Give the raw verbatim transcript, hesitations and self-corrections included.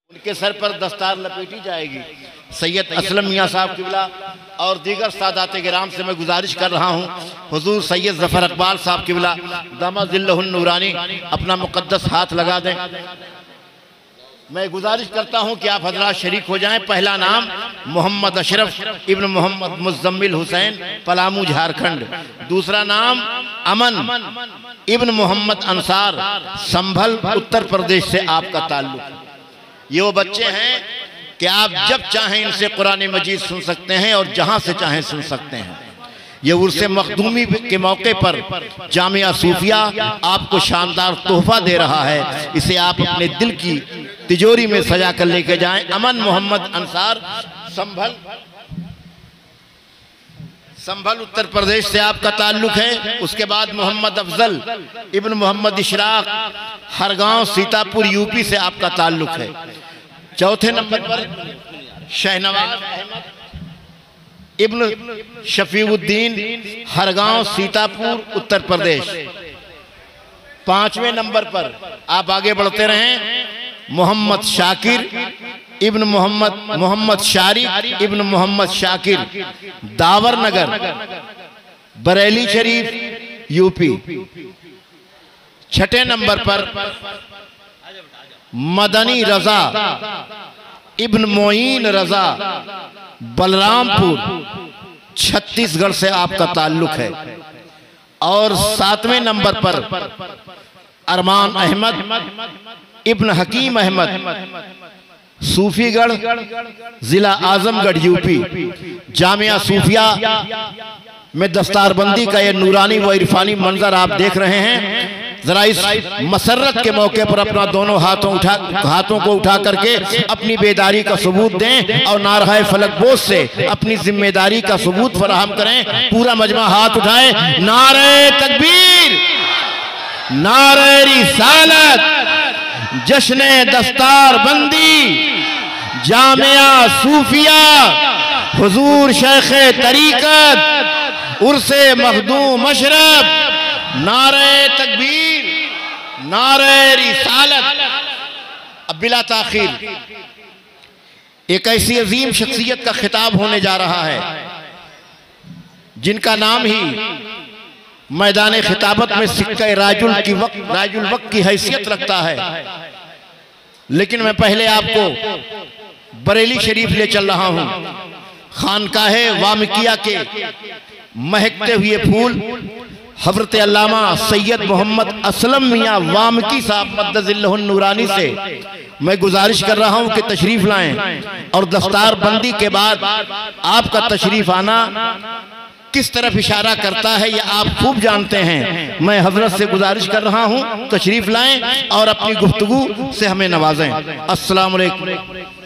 उनके सर पर दस्तार लपेटी जाएगी। सैयद असलम मियाँ साहब किबला और दीगर सादात गिराम से मैं गुजारिश कर रहा हूँ, हुजूर सैयद ज़फ़र इकबाल साहब किबला दामद नूरानी अपना मुक़द्दस हाथ लगा दें। मैं गुजारिश करता हूँ कि आप हजरात शरीक हो जाएं। पहला नाम मोहम्मद अशरफ इब्न मोहम्मद मुज़म्मिल हुसैन, पलामू झारखंड। दूसरा नाम अमन इब्न मोहम्मद अंसार, संभल उत्तर प्रदेश से आपका ताल्लुक। ये वो बच्चे हैं कि आप जब चाहें इनसे कुरान मजीद सुन सकते हैं और जहां से चाहें सुन सकते हैं। ये उर्से मखदूमी के मौके पर जामिया सूफिया आपको शानदार तोहफा दे रहा है, इसे आप अपने दिल की तिजोरी में सजा कर लेके जाएं। अमन मोहम्मद अंसार, संभल संभल उत्तर प्रदेश से आपका ताल्लुक है। उसके बाद मोहम्मद अफजल इब्न मोहम्मद इशराक, हरगांव सीतापुर यूपी से आपका ताल्लुक है। चौथे नंबर पर शहनवाज अहमद इब्न शफीउद्दीन, हरगांव सीतापुर उत्तर प्रदेश। पांचवें नंबर पर आप आगे बढ़ते रहें, मोहम्मद शाकिर इब्न मोहम्मद मोहम्मद शारिक इब्न मोहम्मद शाकिर, दावर नगर, बरेली शरीफ यूपी। छठे नंबर पर मदनी रजा इब्न मोइन रजा, बलरामपुर छत्तीसगढ़ से आपका ताल्लुक है। और सातवें नंबर पर अरमान अहमद इब्न हकीम अहमद, सूफीगढ़ जिला आजमगढ़ यूपी। जामिया सूफिया में दस्तारबंदी का ये नूरानी व इरफानी मंजर आप देख रहे हैं। जरा इस मसरत के मौके पर अपना दोनों हाथों उठा हाथों को उठा करके अपनी बेदारी का सबूत दें और नारहाए फलकबोस से अपनी जिम्मेदारी का सबूत फराहम करें। पूरा मजमा हाथ उठाए, नारे तकबीर, नारे रिसालत, जश्ने दस्तार बंदी, जामिया सूफिया, हुजूर शेख तरीकत, उर्से मखदूम अशरफ, नारे तकबीर, नारे रिसालत। अब बिला ताखीर एक ऐसी अजीम शख्सियत का खिताब होने जा रहा है जिनका नाम ही मैदान खिताबत में सिक्का राजुल की वक्त राजुल वक्त की हैसियत रखता है। लेकिन मैं पहले आपको बरेली शरीफ ले चल रहा हूं। खानकाहे वामिकिया के महकते हुए फूल हजरत अल्लामा सैयद मोहम्मद असलम मियाँ वामकी साहब मद्दज़िल्लहुन नूरानी से मैं गुजारिश कर रहा हूं कि तशरीफ लाएं। और दस्तार बंदी के बाद आपका तशरीफ आना किस तरफ इशारा करता है ये आप खूब जानते हैं। मैं हजरत से गुजारिश कर रहा हूं तशरीफ लाएं और अपनी गुफ्तगू से हमें नवाजें। अस्सलाम वालेकुम।